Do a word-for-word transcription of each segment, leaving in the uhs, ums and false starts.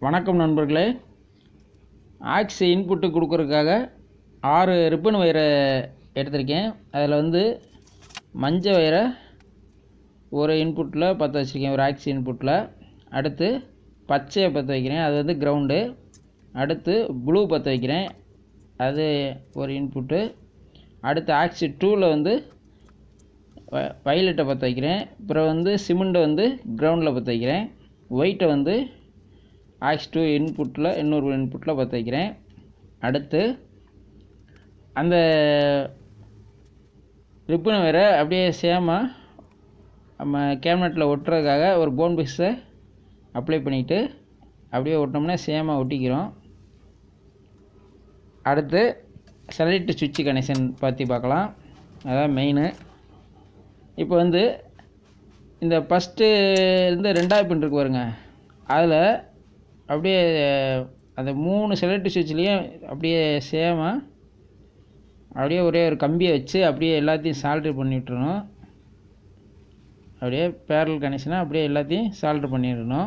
வணக்கம் நண்பர்களே. Aux input கொடுக்கறதுக்காக ஆறு ரிப்பன் வயரை எடுத்திருக்கேன். அதில் வந்து மஞ்சள் வயரை ஒரு இன்புட்டில் பற்ற வச்சுருக்கேன், ஒரு ஆக்ஸ் இன்புட்டில். அடுத்து பச்சையை பற்ற வைக்கிறேன், அது வந்து கிரவுண்டு. அடுத்து ப்ளூ பற்ற வைக்கிறேன், அது ஒரு இன்புட்டு. அடுத்து ஆக்ஸ் டூவில் வந்து வயலட்டை பற்ற வைக்கிறேன். அப்புறம் வந்து சிமெண்ட்டை வந்து கிரவுண்டில் பற்ற வைக்கிறேன். ஒயிட்டை வந்து ஆக்ஸ் டூ இன்புட்டில் இன்னொரு இன்புட்டில் பற்ற வைக்கிறேன். அடுத்து அந்த ரிப்பனை வேறு அப்படியே சேமாக நம்ம கேபினட்டில் ஒட்டுறதுக்காக ஒரு போன் பிக்ஸை அப்ளை பண்ணிவிட்டு அப்படியே ஒட்டினோம்னா சேமாக ஒட்டிக்கிறோம். அடுத்து செலக்ட் சுவிட்ச் கனெக்ஷன் பற்றி பார்க்கலாம். அதான் மெயினு. இப்போ வந்து இந்த ஃபஸ்ட்டு இருந்து ரெண்டாவது பின் இருக்கு பாருங்க, அதில் அப்படியே அந்த மூணு செலக்ட் சுவிட்ச்லேயும் அப்படியே சேமாக அப்படியே ஒரே ஒரு கம்பியை வச்சு அப்படியே எல்லாத்தையும் சால்ட்ரு பண்ணி விட்டுறணும். அப்படியே பேரல் கனெக்ஷனாக அப்படியே எல்லாத்தையும் சால்ட்ரு பண்ணிடணும்.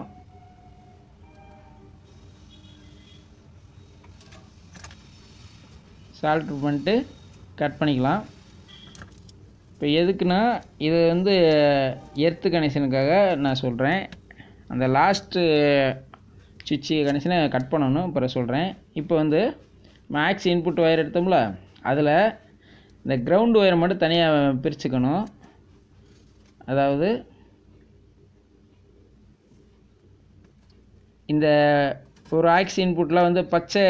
சால்ட்ரு பண்ணிட்டு கட் பண்ணிக்கலாம். இப்போ எதுக்குன்னா, இது வந்து எர்த்து கனெக்ஷனுக்காக நான் சொல்கிறேன். அந்த லாஸ்ட்டு சுவிட்சு கனெக்ஷனை கட் பண்ணணும், அப்புறம் சொல்கிறேன். இப்போ வந்து மேக்ஸ் இன்புட் ஒயர் எடுத்தோம்ல, அதில் இந்த கிரவுண்டு ஒயரை மட்டும் தனியாக பிரிச்சுக்கணும். அதாவது இந்த ஒரு ஆக்ஸ் இன்புட்டில் வந்து பச்சை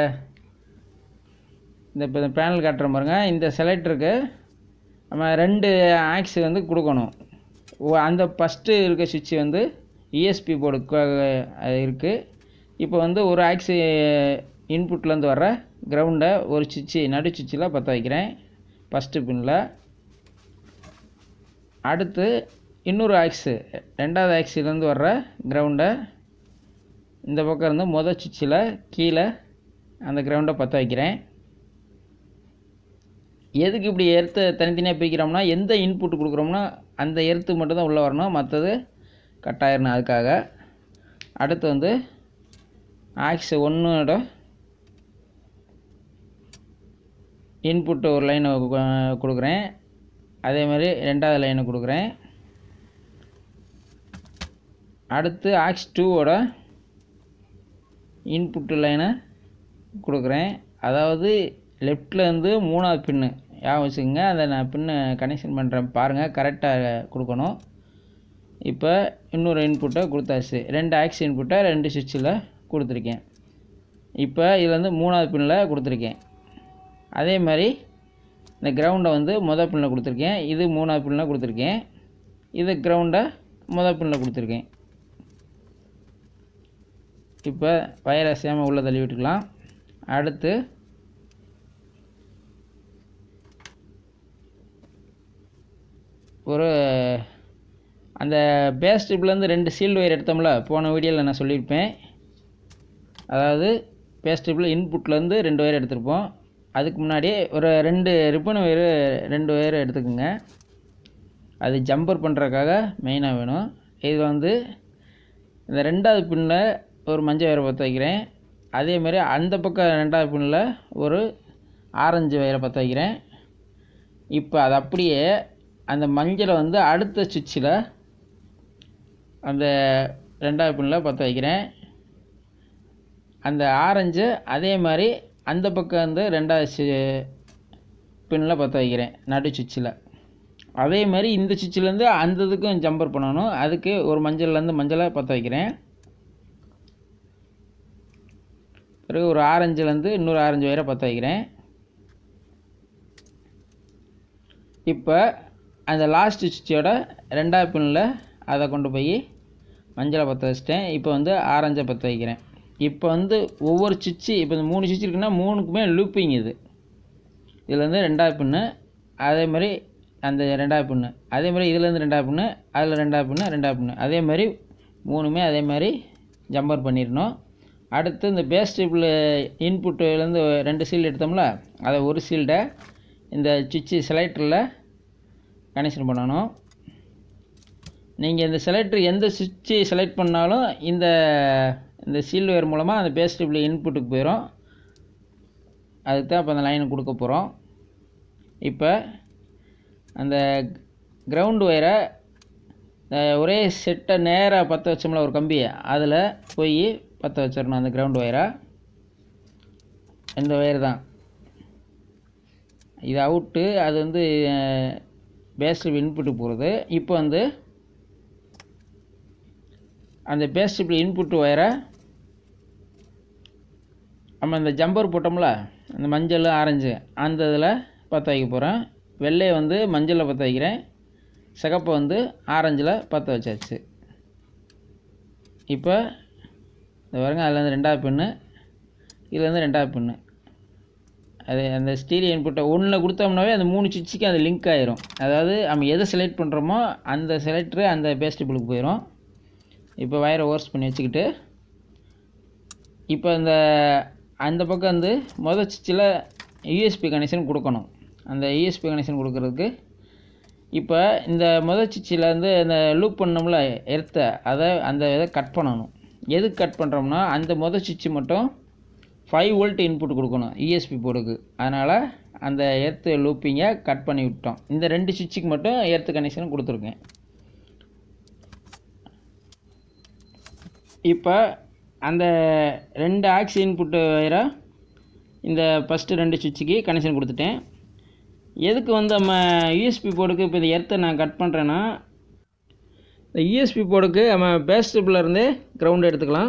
இந்த இப்போ இந்த பேனல் காட்டுற பாருங்க, இந்த செலக்டருக்கு நம்ம ரெண்டு ஆக்ஸ் வந்து கொடுக்கணும். அந்த ஃபஸ்ட்டு இருக்க சுவிட்சு வந்து இஎஸ்பி போர்டுக்காக இருக்குது. இப்போ வந்து ஒரு ஆக்ஸ் இன்புட்லேருந்து வர்ற கிரவுண்டை ஒரு சுவிட்சு நடு சுவிட்சில் பற்ற வைக்கிறேன் ஃபஸ்ட்டு பின்னில். அடுத்து இன்னொரு ஆக்ஸு ரெண்டாவது ஆக்ஸிலேருந்து வர்ற கிரவுண்டை இந்த பக்கம் இருந்து மொதல் சுவிட்சில் கீழே அந்த கிரவுண்டை பற்ற வைக்கிறேன். எதுக்கு இப்படி எர்த்து தனித்தனியாக பிரிக்கிறோம்னா, எந்த இன்புட் கொடுக்குறோம்னா அந்த எர்த்து மட்டும் தான் உள்ளே வரணும், மற்றது கட் ஆயிடணும், அதுக்காக. அடுத்து வந்து ஆக்ஸ் ஒன்னோட இன்புட்டு ஒரு லைனை கொடுக்குறேன், அதே மாதிரி ரெண்டாவது லைனை கொடுக்குறேன். அடுத்து ஆக்ஸ் டூவோட இன்புட்டு லைனை கொடுக்குறேன். அதாவது லெஃப்ட்லேருந்து மூணாவது பின்னு ஞாபகம் வச்சுக்கோங்க. அதை நான் பின்னு கனெக்ஷன் பண்ணுறேன் பாருங்கள், கரெக்டாக கொடுக்கணும். இப்போ இன்னொரு இன்புட்டை கொடுத்தாச்சு, ரெண்டு ஆக்ஸ் இன்புட்டை ரெண்டு சுவிட்சில் கொடுத்துருக்கேன். இப்போ இதில் வந்து மூணாவது பின்னில் கொடுத்துருக்கேன். அதே மாதிரி இந்த கிரவுண்டை வந்து மொதல் பின்னில் கொடுத்துருக்கேன், இது மூணாவது பின்னில் கொடுத்துருக்கேன், இது கிரவுண்டை மொதல் பின்னில் கொடுத்துருக்கேன். இப்போ வயரை சேம உள்ளே தள்ளி விட்டுக்கலாம். அடுத்து ஒரு அந்த பேஸ் டிப்லேருந்து ரெண்டு சீல்டு ஒயர் எடுத்தோம்ல, போன வீடியோவில் நான் சொல்லியிருப்பேன். அதாவது பேஸ் டிப்பில் இன்புட்லேருந்து ரெண்டு ஒயர் எடுத்திருப்போம். அதுக்கு முன்னாடியே ஒரு ரெண்டு ரிப்பன் ஒயரு ரெண்டு ஒயர் எடுத்துக்கோங்க. அது ஜம்பர் பண்ணுறதுக்காக மெயினாக வேணும். இது வந்து இந்த ரெண்டாவது பின்னில் ஒரு மஞ்சள் ஒயரை பற்ற வைக்கிறேன். அதேமாதிரி அந்த பக்கம் ரெண்டாவது பின்னில் ஒரு ஆரஞ்சு ஒயரை பற்ற வைக்கிறேன். இப்போ அது அப்படியே அந்த மஞ்சளை வந்து அடுத்த சுவிட்சில் அந்த ரெண்டாவது பின்னில் பற்ற வைக்கிறேன். அந்த ஆரஞ்சு அதே மாதிரி அந்த பக்கம் வந்து ரெண்டாவது பின்னில் பற்ற வைக்கிறேன் நடு சுவிட்சில். அதே மாதிரி இந்த சுவிட்சிலேருந்து அந்த இதுக்கும் ஜம்பர் பண்ணணும், அதுக்கு ஒரு மஞ்சள்லேருந்து மஞ்சளை பற்ற வைக்கிறேன். பிறகு ஒரு ஆரஞ்சுலேருந்து இன்னொரு ஆரஞ்சு வயரை பற்ற வைக்கிறேன். இப்போ அந்த லாஸ்ட் சுவிட்சோட ரெண்டாவது பின்னில் அதை கொண்டு போய் மஞ்சளை பற்ற வச்சிட்டேன். இப்போ வந்து ஆரஞ்சை பற்ற வைக்கிறேன். இப்போ வந்து ஒவ்வொரு சுவிட்சு, இப்போ இந்த மூணு சுவிட்ச் இருக்குன்னா மூணுக்குமே லூப்பிங் இது. இதில் வந்து ரெண்டாவது பின்னு, அதே மாதிரி அந்த ரெண்டாவது பின்னு, அதே மாதிரி இதுலேருந்து ரெண்டாவது பின்னு, அதில் ரெண்டாவது பின்னு, ரெண்டாவது பின்னு, அதே மாதிரி மூணுமே அதே மாதிரி ஜம்பர் பண்ணிடணும். அடுத்து இந்த பேஸ் டிப்பில் இன்புட்டுலேருந்து ரெண்டு சீல்டு எடுத்தோம்ல, அதை ஒரு சீல்டை இந்த சுவிட்சு செலக்டரில் கனெக்ஷன் பண்ணணும். நீங்கள் இந்த செலக்டர் எந்த சுவிட்சு செலக்ட் பண்ணாலும் இந்த இந்த சீல்டு ஒயர் மூலமாக அந்த பேஸ் ட்ரிபிள் இன்புட்டுக்கு போயிடும். அதுக்கு தான் இப்போ அந்த லைனை கொடுக்க போகிறோம். இப்போ அந்த கிரவுண்ட் ஒயரை ஒரே செட்டை நேராக பற்ற வச்சோம்ல ஒரு கம்பியை, அதில் போய் பற்ற வச்சிடணும் அந்த கிரவுண்ட் ஒயரை. இந்த ஒயர் தான் இது அவுட்டு, அது வந்து பேஸ் ட்ரிபிள் இன்புட்டுக்கு போகிறது. இப்போ வந்து அந்த பேஸ் ட்ரிபிள் இன்புட் ஒயரை நம்ம இந்த ஜம்பர் போட்டோம்ல, அந்த மஞ்சள் ஆரஞ்சு அந்த இதில் பற்ற வைக்க போகிறேன். வெள்ளையை வந்து மஞ்சளில் பற்ற வைக்கிறேன், சிகப்பை வந்து ஆரஞ்சில் பற்ற வச்சாச்சு. இப்போ இந்த பாருங்க, அதுலேருந்து ரெண்டாவது பின்னு, இதுலேருந்து ரெண்டாவது பின்னு. அது அந்த ஸ்டீரியோ இன்புட்டை ஒன்றில் கொடுத்தோம்னாவே அந்த மூணு சுவிட்சுக்கு அது லிங்க் ஆயிரும். அதாவது நம்ம எதை செலக்ட் பண்ணுறோமோ அந்த செலக்டரு அந்த பேஸ் ட்ரிபிளுக்கு போயிடும். இப்போ வயரை ஓர்ஸ் பண்ணி வச்சுக்கிட்டு, இப்போ இந்த அந்த பக்கம் வந்து மொதல் சுவிட்சில் யூஎஸ்பி கனெக்ஷன் கொடுக்கணும். அந்த யூஎஸ்பி கனெக்ஷன் கொடுக்கறதுக்கு இப்போ இந்த மொதல் சுவிட்சில் வந்து இந்த லூப் பண்ணோம்ல எர்த்தை, அதை அந்த இதை கட் பண்ணணும். எதுக்கு கட் பண்ணுறோம்னா அந்த மொதல் சுவிட்சு மட்டும் ஃபைவ் வோல்ட் இன்புட் கொடுக்கணும் யூஎஸ்பி போர்டுக்கு. அதனால் அந்த எர்த்து லூப்பிங்கை கட் பண்ணி விட்டோம். இந்த ரெண்டு சுவிட்சுக்கு மட்டும் எர்த்து கனெக்ஷன் கொடுத்துருக்கேன். இப்போ அந்த ரெண்டு ஆக்சி இன்புட்டு வயரை இந்த ஃபஸ்ட்டு ரெண்டு சுவிட்சுக்கு கனெக்ஷன் கொடுத்துட்டேன். எதுக்கு வந்து நம்ம யூஎஸ்பி போர்டுக்கு இப்போ இந்த எர்த்தை நான் கட் பண்ணுறேன்னா, இந்த யூஎஸ்பி போர்டுக்கு நம்ம பேஸ் ட்ரிபிள்லேருந்தே கிரவுண்ட் எடுத்துக்கலாம்.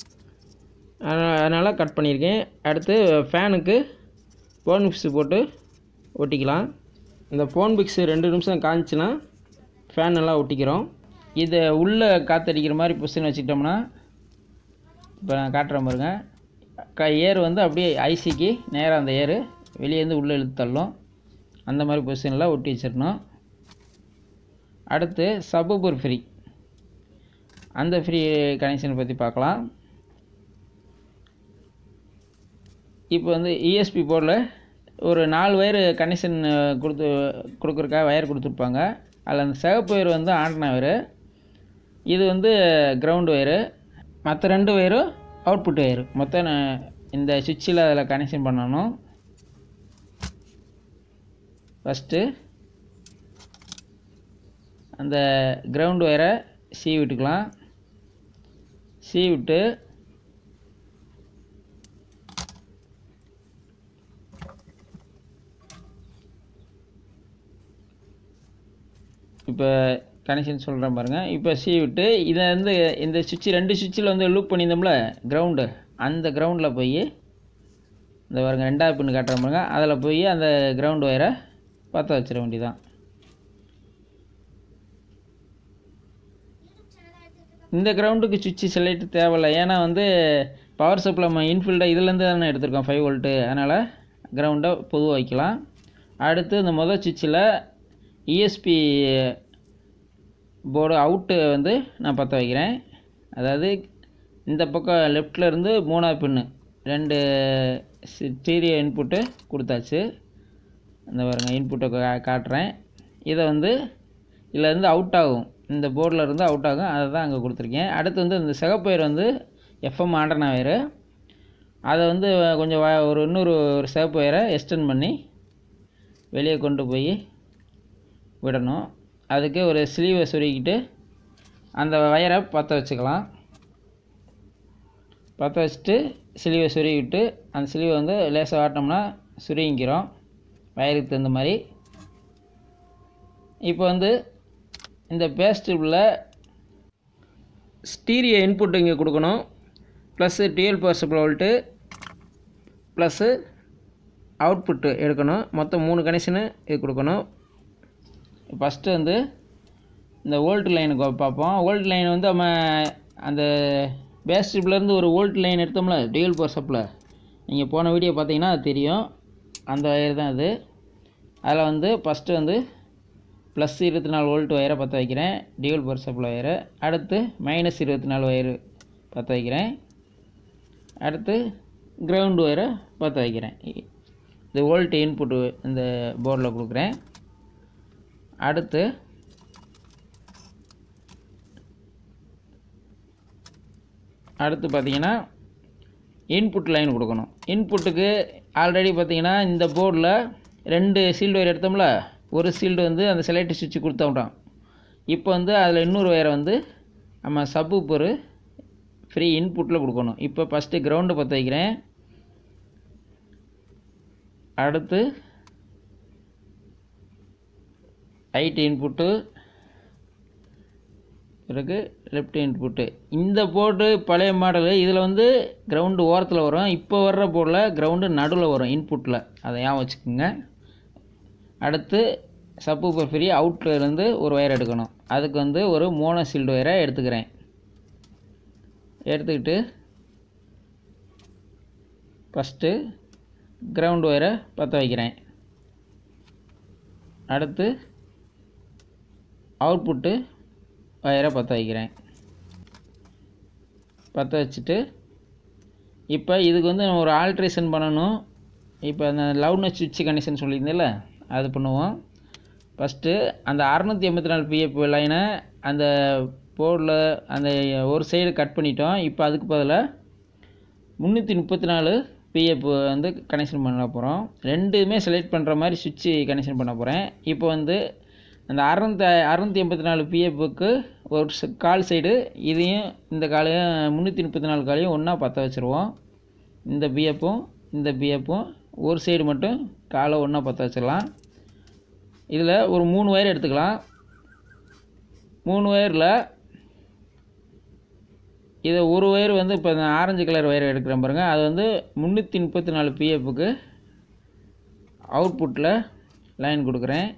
அதனால் கட் பண்ணியிருக்கேன். அடுத்து ஃபேனுக்கு ஃபோன் பிக்ஸு போட்டு ஒட்டிக்கலாம். இந்த ஃபோன் பிக்ஸு ரெண்டு நிமிஷம் காய்ச்சினா ஃபேன் நல்லா ஒட்டிக்கிறோம். இதை உள்ளே காற்றடிக்கிற மாதிரி பொசிஷன் வச்சுக்கிட்டோம்னா, இப்போ நான் காட்டுறேன் பாருங்க, க ஏர் வந்து அப்படியே ஐசிக்கு நேராக அந்த ஏர் வெளியேருந்து உள்ளே இழுத்து தள்ளும். அந்த மாதிரி பொசிஷனில் ஒட்டி வச்சிடணும். அடுத்து சப்பூஃபர் ஃப்ரீ, அந்த ஃப்ரீ கனெக்ஷனை பற்றி பார்க்கலாம். இப்போ வந்து யூஎஸ்பி போர்டில் ஒரு நாலு வயர் கனெக்ஷன் கொடுத்து கொடுக்குறக்காக வயர் கொடுத்துருப்பாங்க. அதில் அந்த சிவப்பு வயர் வந்து ஆண்டனா வயரு, இது வந்து கிரவுண்ட் ஒயரு, மற்ற ரெண்டு ஒயரும் அவுட்புட் ஒயரு. மொத்தம் இந்த சுவிட்சில் அதில் கனெக்ஷன் பண்ணணும். ஃபஸ்ட்டு அந்த கிரவுண்ட் ஒயரை சீ விட்டுக்கலாம். சீ விட்டு இப்போ கனெக்ஷன் சொல்கிறேன் பாருங்கள். இப்போ சீ விட்டு இதை வந்து இந்த சுவிட்சு ரெண்டு சுவிட்சில் வந்து லூப் பண்ணியிருந்தோம்ல கிரவுண்டு, அந்த கிரவுண்டில் போய் இந்த பாருங்க ரெண்டாவது பின்னு காட்டுற பாருங்க, அதில் போய் அந்த கிரவுண்ட் ஒயரை பற்ற வச்சிட வேண்டியதான். இந்த கிரவுண்டுக்கு சுவிட்சு செலக்ட் தேவையில்லை, ஏன்னா வந்து பவர் சப்ளை நம்ம இன்ஃபீல்டாக இதுலேருந்து தானே எடுத்திருக்கோம் ஃபைவ் வோல்ட்டு, அதனால் கிரவுண்டை பொதுவாக வைக்கலாம். அடுத்து இந்த மொதல் சுவிட்சில் யூஎஸ்பி போர்டு அவுட்டு வந்து நான் பற்ற வைக்கிறேன். அதாவது இந்த பக்கம் லெஃப்டில் இருந்து மூணாவது பின்னு ரெண்டு ஸ்டீரியோ இன்புட்டு கொடுத்தாச்சு. இந்த பாருங்க இன்புட்டை கா காட்டுறேன். இதை வந்து இதில் இருந்து அவுட் ஆகும், இந்த போர்டில் இருந்து அவுட் ஆகும், அதை தான் அங்கே கொடுத்துருக்கேன். அடுத்து வந்து இந்த சிகப்பு வயர் வந்து எஃப்எம் ஆண்டனா வயரு, அதை வந்து கொஞ்சம் ஒரு இன்னொரு ஒரு சிகப்பு வயரை எக்ஸ்டெண்ட் பண்ணி வெளியே கொண்டு போய் விடணும். அதுக்கு ஒரு ஸ்லீவை சொருகிக்கிட்டு அந்த வயரை பற்ற வச்சுக்கலாம். பற்ற வச்சுட்டு ஸ்லீவை சொருகிவிட்டு அந்த ஸ்லீவை வந்து லேசாக ஆட்டினோம்னா சுருங்கிக்கிறோம் வயருக்கு தகுந்த மாதிரி. இப்போ வந்து இந்த பேஸ் ட்ரிபிளில் ஸ்டீரியோ இன்புட் இங்கே கொடுக்கணும், plus twelve power supply volt plus output எடுக்கணும். மொத்தம் மூணு கனெக்ஷனு இது கொடுக்கணும். ஃபஸ்ட்டு வந்து இந்த வோல்ட் லைனுக்கு பார்ப்போம். வோல்ட் லைன் வந்து நம்ம அந்த பேஸ் ட்ரிப்லேருந்து ஒரு வோல்ட் லைன் எடுத்தோம்ல டுவெல் பவர் சப்ளை, நீங்கள் போன வீடியோ பார்த்தீங்கன்னா அது தெரியும், அந்த வயர் தான் அது. அதில் வந்து ஃபஸ்ட்டு வந்து ப்ளஸ் இருபத்தி நாலு வோல்ட் வயரை பற்ற வைக்கிறேன், டுவெல் பவர் சப்ளை வயரை. அடுத்து மைனஸ் இருபத்தி நாலு வயரு பற்ற வைக்கிறேன். அடுத்து கிரவுண்ட் ஒயரை பற்ற வைக்கிறேன். இது வோல்ட் இன்புட்டு இந்த போர்டில் கொடுக்குறேன். அடுத்து அடுத்து பார்த்தீங்கன்னா இன்புட் லைன் கொடுக்கணும். இன்புட்டுக்கு ஆல்ரெடி பார்த்தீங்கன்னா இந்த போர்டில் ரெண்டு சீல்டு ஒயர் எடுத்தோம்ல, ஒரு சீல்டு வந்து அந்த செலக்ட் சுவிட்ச் கொடுத்தோம். இப்போ வந்து அதில் இன்னொரு ஒயரை வந்து நம்ம சப்வூஃபர் ஃப்ரீ இன்புட்டில் கொடுக்கணும். இப்போ ஃபஸ்ட்டு கிரவுண்டு பற்ற வைக்கிறேன். அடுத்து ரைட் இன்புட்டு, பிறகு லெஃப்ட் இன்புட்டு. இந்த போர்டு பழைய மாடலு, இதில் வந்து கிரவுண்டு ஓரத்தில் வரும். இப்போ வர்ற போர்டில் கிரவுண்டு நடுவில் வரும் இன்புட்டில், அதை ஏன் வச்சுக்கோங்க. அடுத்து சப்வூஃபர் ஃப்ரீ அவுட்லேருந்து ஒரு ஒயர் எடுக்கணும். அதுக்கு வந்து ஒரு மோனோ சீல்டு ஒயரை எடுத்துக்கிறேன். எடுத்துக்கிட்டு ஃபஸ்ட்டு கிரவுண்டு ஒயரை பற்ற வைக்கிறேன். அடுத்து அவுட்புட்டு ஒயரை பற்ற வைக்கிறேன். பற்ற வச்சுட்டு இப்போ இதுக்கு வந்து ஒரு ஆல்ட்ரேஷன் பண்ணணும். இப்போ அந்த லவுட்னஸ் சுவிட்ச் கனெக்ஷன் சொல்லியிருந்தேன்ல, அது பண்ணுவோம். ஃபஸ்ட்டு அந்த அறுநூற்றி எண்பத்தி நாலு பிஎஃப் லைனை அந்த போர்டில் அந்த ஒரு சைடு கட் பண்ணிட்டோம். இப்போ அதுக்கு பதிலாக முந்நூற்றி முப்பத்தி நாலு பிஎஃப் வந்து கனெக்ஷன் பண்ண போகிறோம். ரெண்டுமே செலக்ட் பண்ணுற மாதிரி சுவிட்சு கனெக்ஷன் பண்ண போகிறேன். இப்போ வந்து அந்த அறுநூத்தி அறுநூற்றி எண்பத்தி நாலு பிஎஃப்க்கு ஒரு கால் சைடு, இதையும் இந்த காலையும் முந்நூற்றி முப்பத்தி நாலு காலையும் ஒன்றா பற்ற வச்சுருவோம். இந்த பிஎஃப்பும் இந்த பிஎஃப்பும் ஒரு சைடு மட்டும் காலை ஒன்றா பற்ற வச்சிடலாம். இதில் ஒரு மூணு ஒயர் எடுத்துக்கலாம். மூணு ஒயரில் இதை ஒரு ஒயர் வந்து இப்போ ஆரஞ்சு கலர் ஒயர் எடுக்கிறேன் பாருங்கள், அது வந்து முந்நூற்றி முப்பத்தி நாலு பிஎஃப்க்கு அவுட்புட்டில் லைன் கொடுக்குறேன்.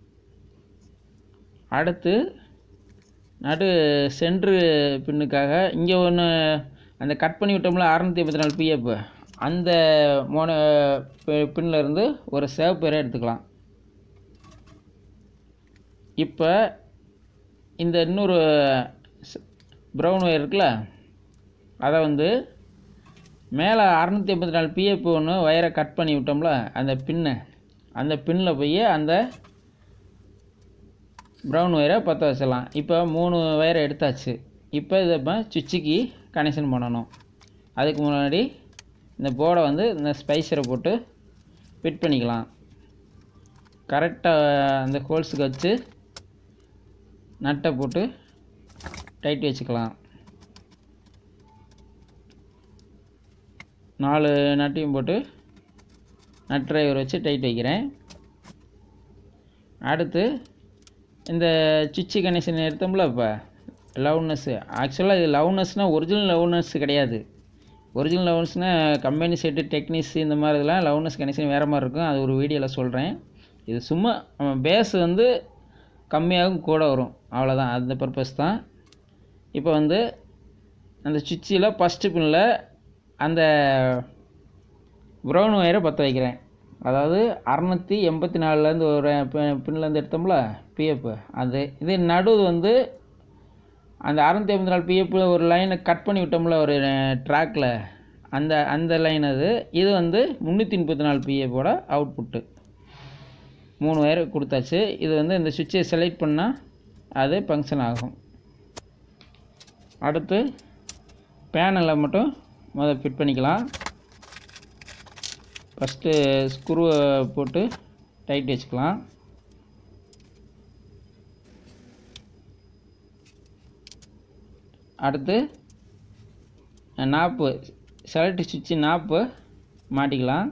அடுத்து நடு சென்ட்ரு பின்னுக்காக இங்கே ஒன்று அந்த கட் பண்ணி விட்டோம்ல அறுநூற்றி எண்பத்தி நாலு பிஎஃப், அந்த மோன பின்னில் இருந்து ஒரு சேவ் பேரை எடுத்துக்கலாம். இப்போ இந்த இன்னொரு ப்ரௌன் ஒயர் இருக்குல்ல, அதை வந்து மேலே அறுநூற்றி எண்பத்தி நாலு பிஎஃப் ஒன்று ஒயரை கட் பண்ணி விட்டோம்ல அந்த பின்னை, அந்த பின்னில் போய் அந்த ப்ரௌன் ஒயரை பற்ற வச்சிடலாம். இப்போ மூணு ஒயரை எடுத்தாச்சு. இப்போ இதை இப்போ சுவிட்சுக்கு கனெக்ஷன் பண்ணணும். அதுக்கு முன்னாடி இந்த போர்டை வந்து இந்த ஸ்பைசரை போட்டு ஃபிட் பண்ணிக்கலாம். கரெக்டாக அந்த ஹோல்ஸுக்கு வச்சு நட்டை போட்டு டைட் வச்சுக்கலாம். நாலு நட்டையும் போட்டு நட் டிரைவர் வச்சு டைட் வைக்கிறேன். அடுத்து இந்த சுவிட்சு கனெக்ஷன் எடுத்தோம்ல, இப்போ லவுட்னஸ்ஸு, ஆக்சுவலாக இது லவுட்னஸ்னால் ஒரிஜினல் லவுட்னஸ் கிடையாது. ஒரிஜினல் லவுட்னஸ்னால் கம்பெனி செட்டு டெக்னிக்ஸ் இந்த மாதிரி இதெல்லாம் லவுட்னஸ் கனெக்ஷன் வேறு மாதிரி இருக்கும். அது ஒரு வீடியோவில் சொல்கிறேன். இது சும்மா பேஸ் வந்து கம்மியாகவும் கூட வரும், அவ்வளோதான், அந்த பர்பஸ் தான். இப்போ வந்து அந்த சுவிட்சில் ஃபஸ்ட்டு பின்னில் அந்த ப்ரௌன் ஒயரை பற்ற வைக்கிறேன். அதாவது அறுநூற்றி எண்பத்தி நாலுலேருந்து ஒரு பின்லேருந்து எடுத்தோம்ல பிஎஃப், அது இது நடு வந்து அந்த அறுநூற்றி எண்பத்தி நாலு பிஎஃப் ஒரு லைனை கட் பண்ணி விட்டோம்ல ஒரு ட்ராக்கில், அந்த அந்த லைன் அது. இது வந்து முந்நூற்றி முப்பத்தி நாலு பிஎஃபோட அவுட்புட்டு. மூணு ஒயர் கொடுத்தாச்சு. இது வந்து இந்த சுவிட்சை செலக்ட் பண்ணால் அது ஃபங்க்ஷன் ஆகும். அடுத்து பேனலை மட்டும் முதல்ல ஃபிட் பண்ணிக்கலாம். ஃபஸ்ட்டு ஸ்க்ரூவை போட்டு டைட் வச்சுக்கலாம். அடுத்து நாப்பு செலக்ட் சுவிட்சு நாப்பு மாட்டிக்கலாம்.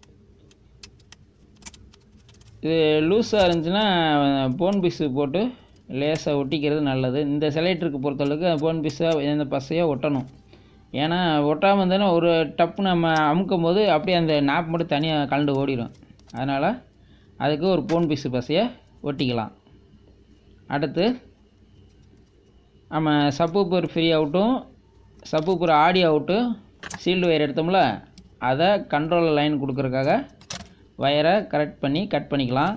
இது லூஸாக இருந்துச்சுன்னா போன் பீஸு போட்டு லேசாக ஒட்டிக்கிறது நல்லது. இந்த செலக்டருக்கு பொறுத்தளவுக்கு போன் பீஸாக இந்த பசையாக ஒட்டணும். ஏன்னா ஒட்டாமல் இருந்ததுன்னா ஒரு டப்பு நம்ம அமுக்கும் போது அப்படியே அந்த நாப் மட்டும் தனியாக கலண்டு ஓடிடும். அதனால் அதுக்கு ஒரு போன் பீஸு பசையை ஒட்டிக்கலாம். அடுத்து நம்ம சப்வூஃபர் ஃப்ரீ அவுட்டும் சப்வூஃபர் ஆடியோ அவுட்டும் சீல்டு ஒயர் எடுத்தோம்ல, அதை கண்ட்ரோல் லைன் கொடுக்குறதுக்காக ஒயரை கரெக்ட் பண்ணி கட் பண்ணிக்கலாம்.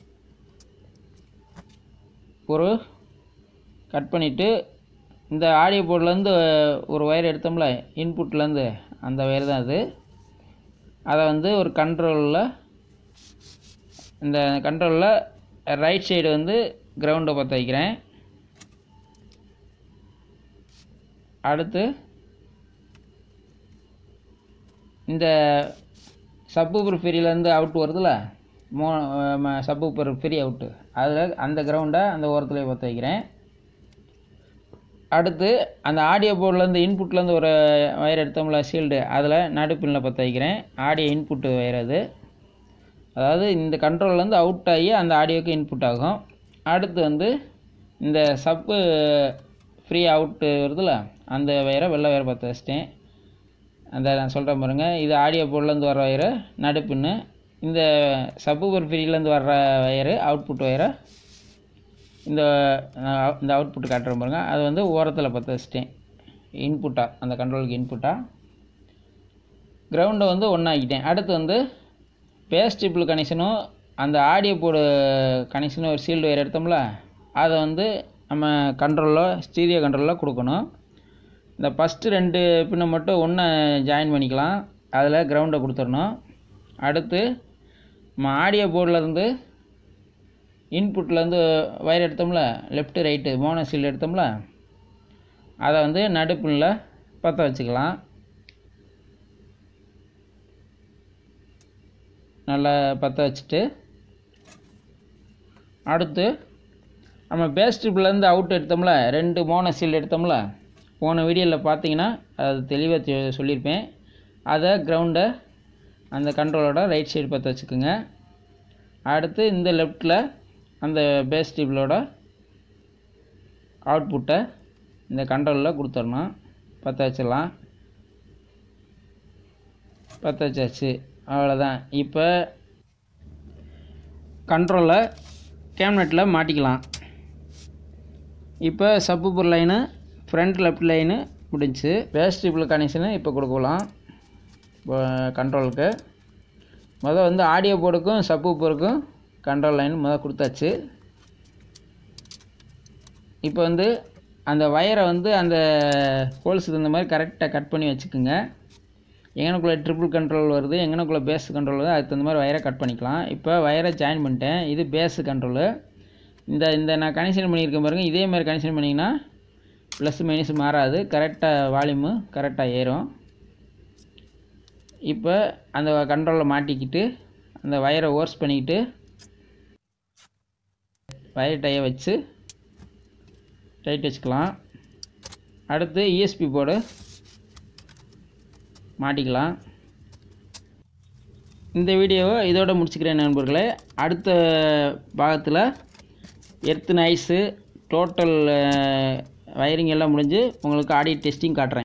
ஒரு கட் பண்ணிவிட்டு இந்த ஆடியோ போர்ட்லேருந்து ஒரு ஒயர் எடுத்தோம்ல இன்புட்லேருந்து, அந்த ஒயர் தான் அது. அதை வந்து ஒரு கண்ட்ரோலில் இந்த கண்ட்ரோலில் ரைட் சைடு வந்து கிரவுண்டை பற்ற வைக்கிறேன். அடுத்து இந்த சப்வூஃபர் ஃப்ரீலேருந்து அவுட் வருதுல்ல, மோ சப்வூஃபர் ஃப்ரீ அவுட்டு, அதில் அந்த கிரவுண்டை அந்த ஓரத்துலேயே பற்ற வைக்கிறேன். அடுத்து அந்த ஆடியோ போர்ட்லேருந்து இன்புட்லேருந்து ஒரு வயர் எடுத்தோம்ல ஷீல்டு, அதில் நடுப்பின்னில் பற்ற வைக்கிறேன். ஆடியோ இன்புட்டு வயர் அது, அதாவது இந்த கண்ட்ரோல்லேருந்து அவுட் ஆகி அந்த ஆடியோவுக்கு இன்புட் ஆகும். அடுத்து வந்து இந்த சப்பு ஃப்ரீ அவுட்டு வருதுல்ல, அந்த வயரை வெள்ளை வயரை பற்ற வச்சிட்டேன். அந்த நான் சொல்கிறேன் பாருங்கள், இது ஆடியோ போர்ட்லேருந்து வர வயரு நடுப்பின்னு, இந்த சப்வூஃபர் ஃப்ரீலேருந்து வர்ற வயரு அவுட்புட் வயரை இந்த இந்த அவுட்புட் காட்டுறேன் பாருங்கள், அது வந்து ஓரத்தில் பற்ற வச்சிட்டேன். இன்புட்டாக, அந்த கண்ட்ரோலுக்கு இன்புட்டாக கிரவுண்டை வந்து ஒன்றாக்கிட்டேன். அடுத்து வந்து பேஸ் ட்ரிபிள் கனெக்ஷனும் அந்த ஆடியோ போர்டு கனெக்ஷனும் ஒரு ஷீல்டு வயர் எடுத்தோம்ல, அதை வந்து நம்ம கண்ட்ரோலில் ஸ்டீரியோ கண்ட்ரோலில் கொடுக்கணும். இந்த ஃபஸ்ட்டு ரெண்டு பின்னை மட்டும் ஒன்று ஜாயின் பண்ணிக்கலாம், அதில் கிரவுண்டை கொடுத்துடணும். அடுத்து நம்ம ஆடியோ போர்டிலேருந்து இன்புட்லேருந்து வயர் எடுத்தோம்ல, லெஃப்ட்டு ரைட்டு மோனோ ஷீல்டு எடுத்தோம்ல, அதை வந்து நடுப்பின்னில் பற்ற வச்சுக்கலாம். நல்லா பற்ற வச்சுட்டு அடுத்து நம்ம பேஸ் ட்ரிபிள்லேருந்து அவுட் எடுத்தோம்ல, ரெண்டு மோனோ ஷீல்டு எடுத்தோம்ல, போன வீடியோவில் பார்த்தீங்கன்னா அது தெளிவாக சொல்லியிருப்பேன். அதை கிரவுண்டை அந்த கண்ட்ரோலோட ரைட் சைடு பற்ற வச்சுக்கோங்க. அடுத்து இந்த லெஃப்டில் அந்த பேஸ் ட்ரிபிளோட அவுட்புட்டை இந்த கண்ட்ரோலில் கொடுத்துடணும். பற்ற வச்சிடலாம். பற்ற வச்சாச்சு, அவ்வளோதான். இப்போ கண்ட்ரோலை கேபினெட்டில் மாட்டிக்கலாம். இப்போ subwoofer line front left line முடிஞ்சு. பேஸ் ட்ரிபிள் கனெக்ஷனு இப்போ கொடுக்கலாம் கண்ட்ரோலுக்கு. முதல் வந்து ஆடியோ போர்டுக்கும் சப்வூஃபருக்கும் கண்ட்ரோல் லைன் முதல் கொடுத்தாச்சு. இப்போ வந்து அந்த வயரை வந்து அந்த ஹோல்ஸுக்கு இந்த மாதிரி கரெக்டாக கட் பண்ணி வச்சுக்கோங்க. எங்கனக்குள்ளே ட்ரிபிள் கண்ட்ரோல் வருது, எங்கனக்குள்ளே பேஸ் கண்ட்ரோல் வருது, அதுக்கு தகுந்த மாதிரி வயரை கட் பண்ணிக்கலாம். இப்போ வயரை ஜாயின் பண்ணிட்டேன். இது பேஸு கண்ட்ரோலு. இந்த இந்த நான் கனெக்ஷன் பண்ணியிருக்கேன் பாருங்கள், இதே மாதிரி கனெக்ஷன் பண்ணிங்கன்னா ப்ளஸ் மைனஸ் மாறாது, கரெக்டாக வால்யூமு கரெக்டாக ஏறும். இப்போ அந்த கண்ட்ரோலில் மாட்டிக்கிட்டு அந்த வயரை ஓர்ஸ் பண்ணிக்கிட்டு வயர் டைய வச்சு டைட் வச்சுக்கலாம். அடுத்து இஎஸ்பி போர்டு மாட்டிக்கலாம். இந்த வீடியோவை இதோட முடிச்சுக்கிறேன் நண்பர்களே. அடுத்த பாகத்தில் எர்த் நாய்ஸு டோட்டல் வயரிங் எல்லாம் முடிஞ்சு உங்களுக்கு ஆடியோ டெஸ்டிங் காட்டுறேன்.